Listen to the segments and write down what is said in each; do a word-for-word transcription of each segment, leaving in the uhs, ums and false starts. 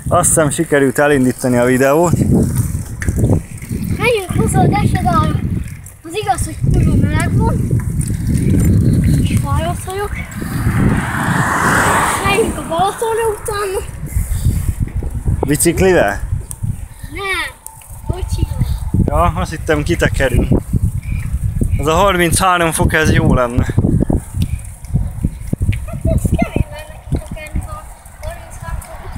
Azt hiszem sikerült elindítani a videót. Menjünk hozzá a desedára. Az igaz, hogy kurva meleg van. És fáradt vagyok. Menjünk a Balatonra utána. Biciklivel? Nem, kocsival. Ja, azt hittem kitekerünk. Az a harminchárom fok, ez jó lenne. Hát ez kemény lenne kitekerni a harminchárom fokot.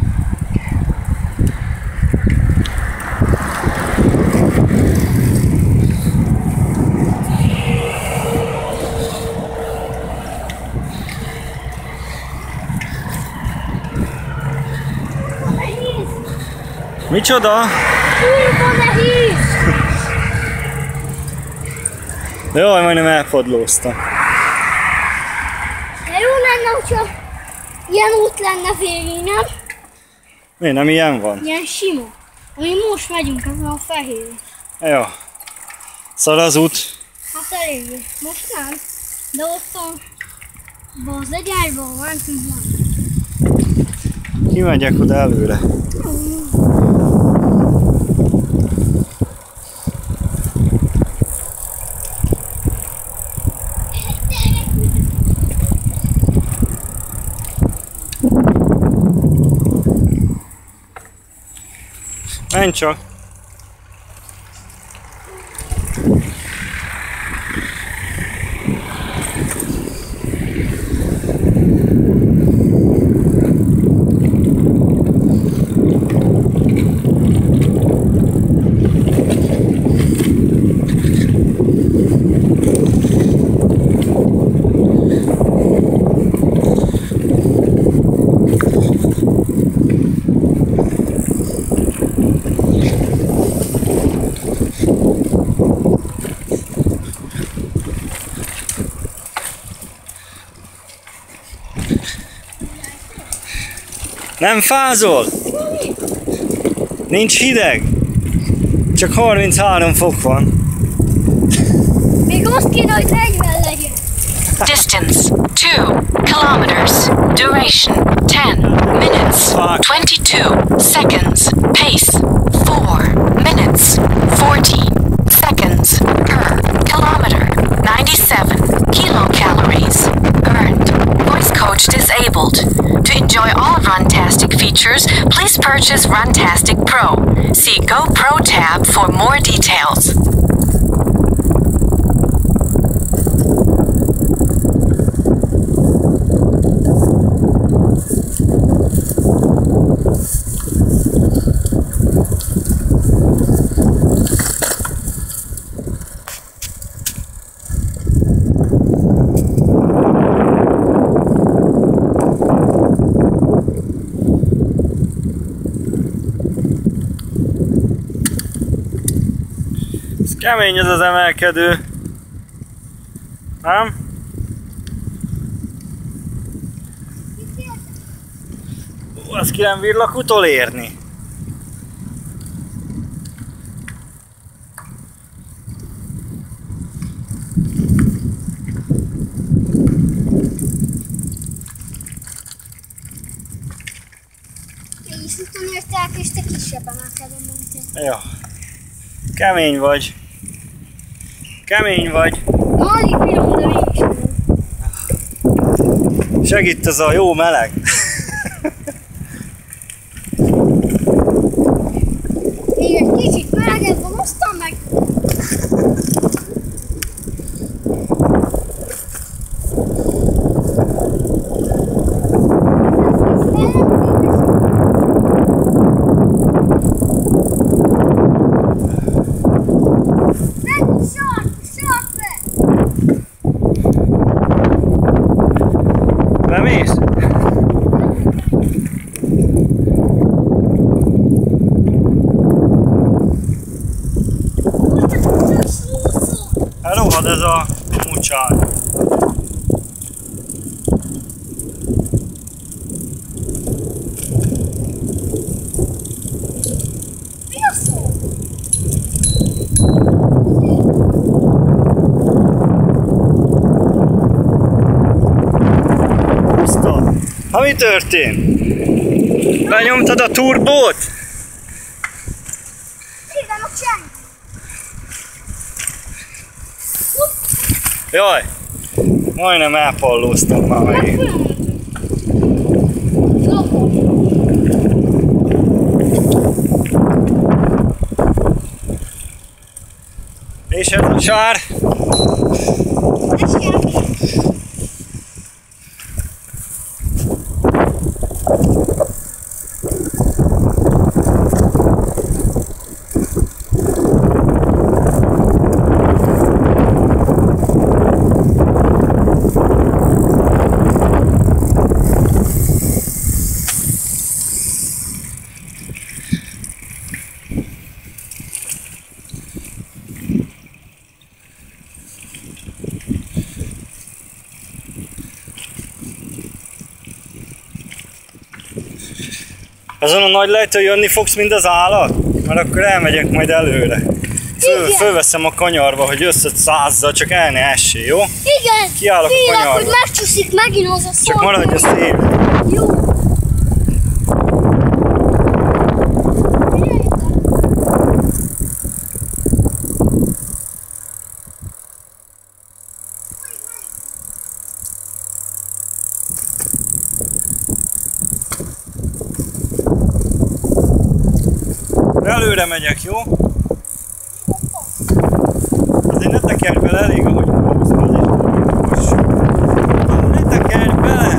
Micsoda? Kurva nehéz! Jaj, majdnem elfadlóztam. De jó lenne, hogyha ilyen út lenne végig, nem? Miért nem ilyen van? Ilyen sima. Ami most megyünk ezen a fehér. Ja. Szar az út. Hát eléggé. Most nem. De ott a... az egyárban mentünk már. Kimegyek oda előre. Menj csak! Nem fázol? Nincs hideg? Csak harminchárom fok van. Még azt kéne, hogy negyven legyen. Distance two kilometers. Duration ten minutes twenty-two seconds. Pace four minutes fourteen seconds per kilometer. ninety-seven kilocalories earned. Voice coach disabled. To enjoy all Runtastic features, please purchase Runtastic Pro. See GoPro tab for more details. Kemény ez az emelkedő. Nem? Ó, azt ki nem bírlak utolérni. Én is utolérták, és te kisebb emelkedőn mentél. Jó. Kemény vagy. Kemény vagy. Alig bírom, de mégis nem. Segít ez a jó meleg. Még egy kicsit melegebb van, aztán meg... Bemész? Elrohad ez a mucsár. Mi a szó? Ha mi történt? Benyomtad a turbót? Igen, a cseng. Jaj! Majdnem elpallóztam már megint. És ez a sár? Azon a nagy lejtőn jönni fogsz, mint az állat? Mert akkor elmegyek majd előre. Föl, fölveszem a kanyarba, hogy összet százza, csak el ne essél, jó? Igen! Kiállok a kanyarba. hogy megcsúszik megint az a szó. Csak maradj a szél. Jó. Előre megyek, jó? Azért ne tekerj bele, elég ahogy húzom, azért ne tekerj bele!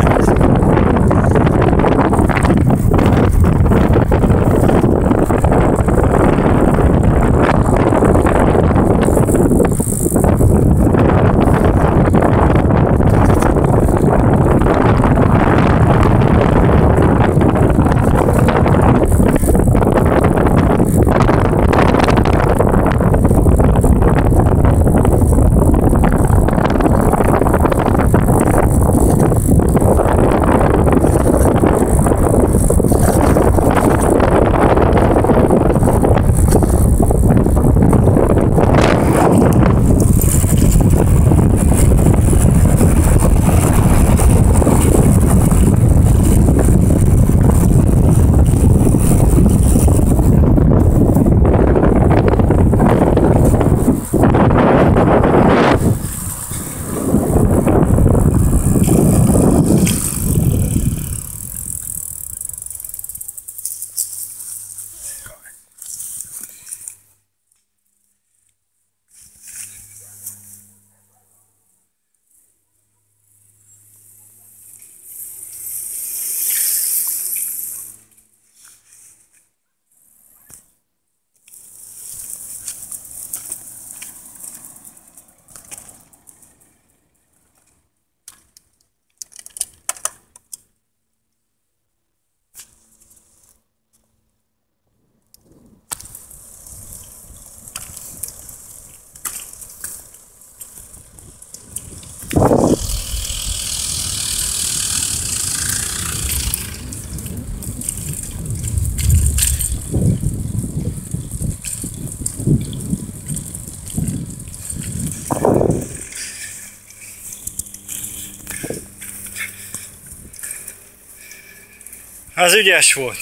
Ez ügyes volt.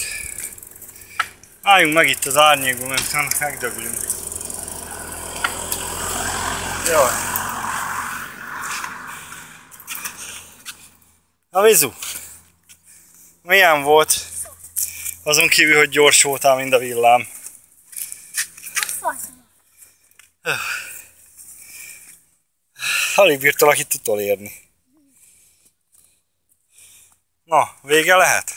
Álljunk meg itt az árnyékban, mert utána megdöglünk. Jaj. Na Vizu, milyen volt? Azon kívül, hogy gyors voltál, mint a villám. Alig bírtalak itt utolérni. Na, vége lehet?